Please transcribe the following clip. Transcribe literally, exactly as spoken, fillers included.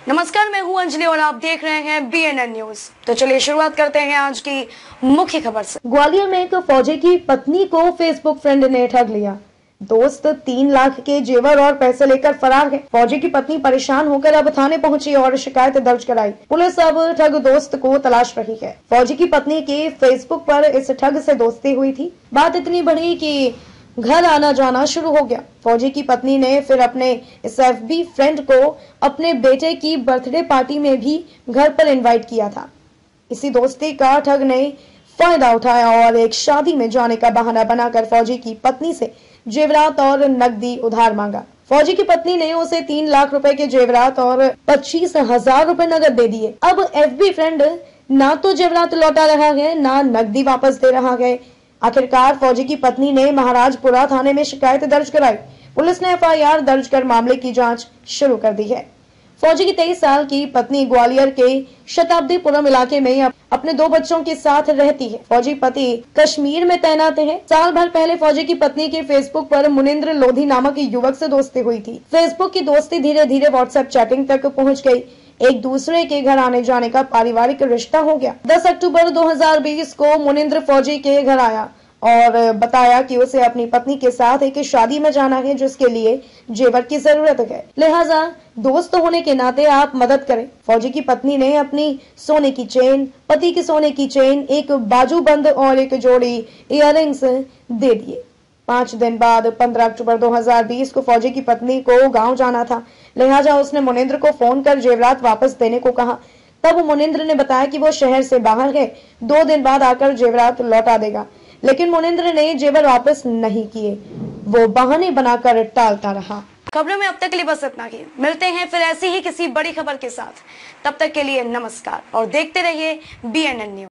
नमस्कार, मैं हूं अंजलि और आप देख रहे हैं बी एन एन न्यूज। तो चलिए शुरुआत करते हैं आज की मुख्य खबर से। ग्वालियर में एक फौजी की पत्नी को फेसबुक फ्रेंड ने ठग लिया। दोस्त तीन लाख के जेवर और पैसे लेकर फरार है। फौजी की पत्नी परेशान होकर अब थाने पहुंची और शिकायत दर्ज कराई। पुलिस अब ठग दोस्त को तलाश रही है। फौजी की पत्नी की फेसबुक पर इस ठग से दोस्ती हुई थी। बात इतनी बढ़ी कि घर आना जाना शुरू हो गया। फौजी की पत्नी ने फिर अपने इस एफबी फ्रेंड को अपने बेटे की बर्थडे पार्टी में भी घर पर इनवाइट किया था। इसी दोस्ती का ठग ने फायदा उठाया और एक शादी में जाने का बहाना बनाकर फौजी की पत्नी से जेवरात और नकदी उधार मांगा। फौजी की पत्नी ने उसे तीन लाख रुपए के जेवरात और पच्चीस हजार रुपए नकद दे दिए। अब एफबी फ्रेंड ना तो जेवरात लौटा रहा है, ना नकदी वापस दे रहा है। आखिरकार फौजी की पत्नी ने महाराजपुरा थाने में शिकायत दर्ज कराई। पुलिस ने एफ आई आर दर्ज कर मामले की जांच शुरू कर दी है। फौजी की तेईस साल की पत्नी ग्वालियर के शताब्दीपुरम इलाके में अपने दो बच्चों के साथ रहती है। फौजी पति कश्मीर में तैनात है। साल भर पहले फौजी की पत्नी के फेसबुक पर मुनिंद्र लोधी नामक युवक से दोस्ती हुई थी। फेसबुक की दोस्ती धीरे धीरे व्हाट्सएप चैटिंग तक पहुंच गई। एक दूसरे के घर आने जाने का पारिवारिक रिश्ता हो गया। दस अक्टूबर दो हज़ार बीस को मुनिंद्र फौजी के घर आया और बताया कि उसे अपनी पत्नी के साथ एक शादी में जाना है जिसके लिए जेवर की जरूरत है, लिहाजा दोस्त होने के नाते आप मदद करें। फौजी की पत्नी ने अपनी सोने की चेन, पति की सोने की चेन, एक बाजूबंद और एक जोड़ी इयररिंग्स दे दिए। पाँच दिन बाद पंद्रह अक्टूबर दो हज़ार बीस को फौजी की पत्नी को गांव जाना था, लिहाजा उसने मुनिंद्र को फोन कर जेवरात वापस देने को कहा। तब मुनिंद्र ने बताया कि वो शहर से बाहर है, दो दिन बाद आकर जेवरात लौटा देगा, लेकिन मुनिंद्र ने जेवर वापस नहीं किए। वो बहाने बनाकर टालता रहा। खबरों में अब तक के लिए बस इतना ही। मिलते हैं फिर ऐसी ही किसी बड़ी खबर के साथ। तब तक के लिए नमस्कार और देखते रहिए बी एन एन न्यूज।